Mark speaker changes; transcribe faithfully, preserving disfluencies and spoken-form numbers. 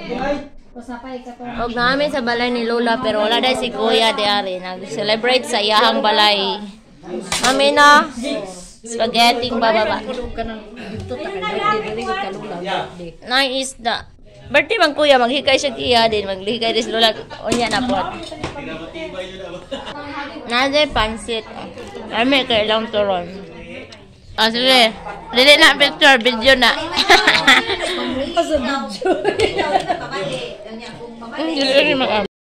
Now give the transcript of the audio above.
Speaker 1: Og namin sa balay ni Lola pero wala dahil si Kuya di ari nag-celebrate sa iyahang balay. Mami na spaghetti bababa. Nine is the birthday man Kuya maghikay siya kiya din maghikay din si Lola unya na po. Nade pansit. Kami kay lang turon. Ah, sige. Dili na picture, video na. Sa video.